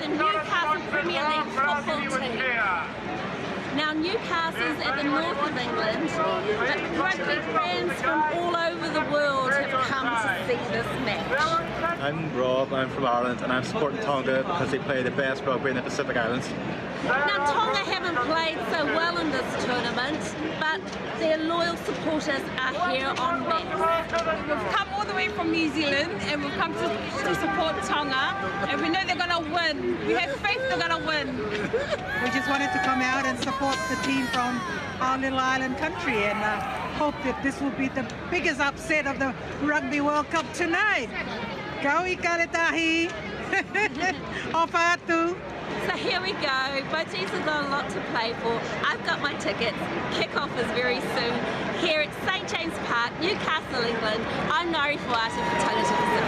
Newcastle Premier League football team. Now Newcastle's at the north of England, but rugby fans from all over the world have come to see this match. I'm Rob, I'm from Ireland, and I'm supporting Tonga because they play the best rugby in the Pacific Islands. Now Tonga haven't played so well in this tournament, but their loyal supporters are here en masse. We've come all the way from New Zealand and we've come to support Tonga, and we know they're going to win. We have faith they're going to win. We just wanted to come out and support the team from our little island country, and hope that this will be the biggest upset of the Rugby World Cup tonight. Go Ikaretahi! Fuata! So here we go, both teams have got a lot to play for. I've got my tickets, kick-off is very soon, here at St James Park, Newcastle, England. I'm Ngaire Fuata for Tonga.